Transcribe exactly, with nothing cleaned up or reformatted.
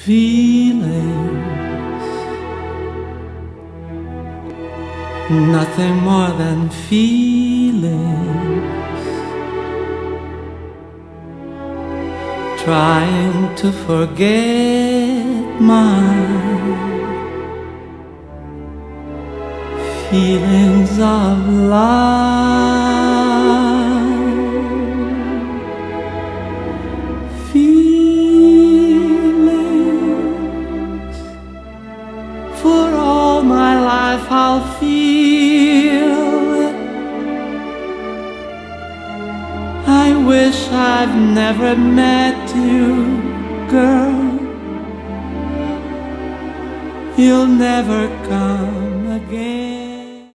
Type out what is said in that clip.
feelings, nothing more than feelings, trying to forget mine, feelings of love, feelings for all my life I'll feel it. I wish I've never met you, girl. You'll never come again.